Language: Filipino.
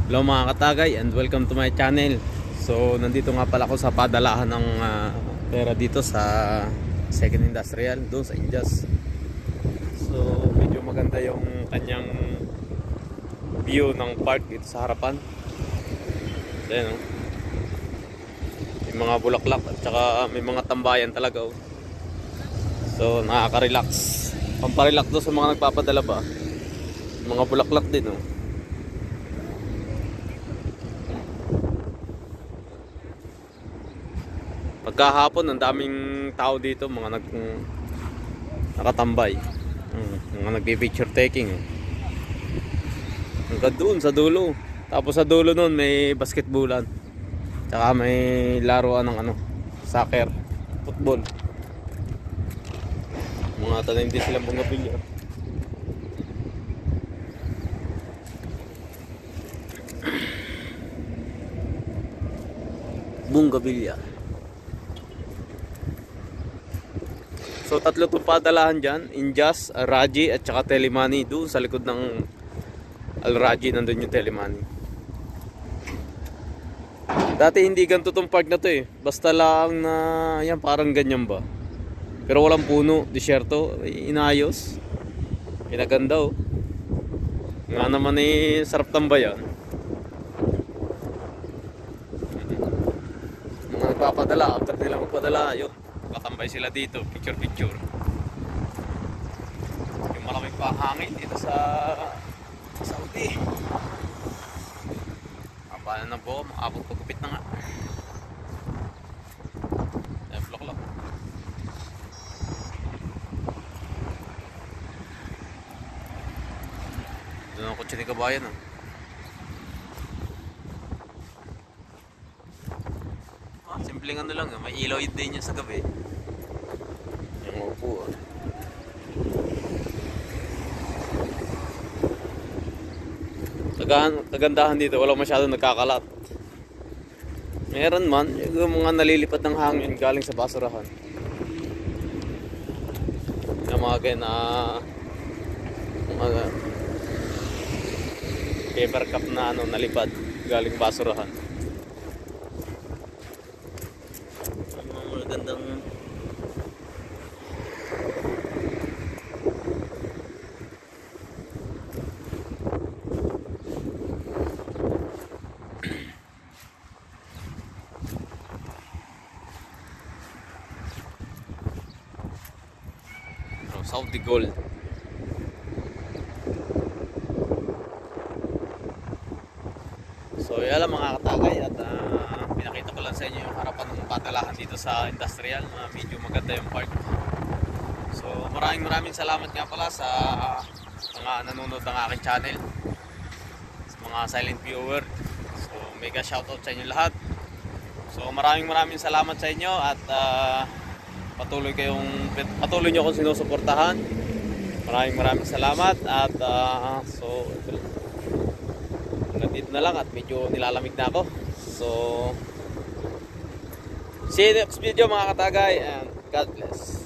Hello mga katagay and welcome to my channel. So nandito nga pala ako sa padalahan ng pera dito sa Second Industrial doon sa L-Jabezz. So medyo maganda yung kanyang view ng park dito sa harapan. Ayan, oh. May mga bulaklak at saka may mga tambayan talaga, oh. So nakaka-relax. Pamparelax doon sa mga nagpapadala pa. Mga bulaklak din, oh. Pagkahapon ang daming tao dito, mga nakatambay, mga nagpi-picture taking. Hanggang doon sa dulo. Tapos sa dulo nun may basketballan. Tsaka may laruan ng soccer, football. Mga tanim din silang bunggabilya. Bunggabilya. So tatlo itong padalahan dyan, L-Jabezz, Raji at saka Telemani. Doon sa likod ng Al-Raji nandun yung Telemani. Dati hindi ganito itong park na to eh. Basta lang na yan, parang ganyan ba. Pero walang puno, disyerto, inayos. Pinaganda, oh. Nga naman eh, sarap tambayan. Mga nagpapadala, after nila magpadala, yun, katambay sila dito, picture. Yung malamig pa hangin dito sa Saudi. Paano na po, makapag pagkupit na nga. Ayan, vlog. Doon ang kutsi ni kabayan, oh. Simpleng lang, may ilaw din niya sa gabi. Yung upo, oh. Kagandahan dito, walang masyadong nagkakalat. Meron man, yung mga nalilipat ng hangin galing sa basurahan. Yung mga ganyan na mga paper cup na nalipad galing basurahan. Mga magandang Saudi Gold. So yan lang mga katagay at pinakita ko lang sa inyo yung harapan ng padalahan dito sa Industrial. Medyo maganda yung park. So maraming salamat nga pala sa mga nanonood ng aking channel, sa mga silent viewer. So mega shoutout sa inyo lahat. So maraming salamat sa inyo at patuloy nyo akong sinusuportahan. Maraming salamat at so hanggang dito na lang at medyo nilalamig na ako. So see you next video mga katagay and God bless.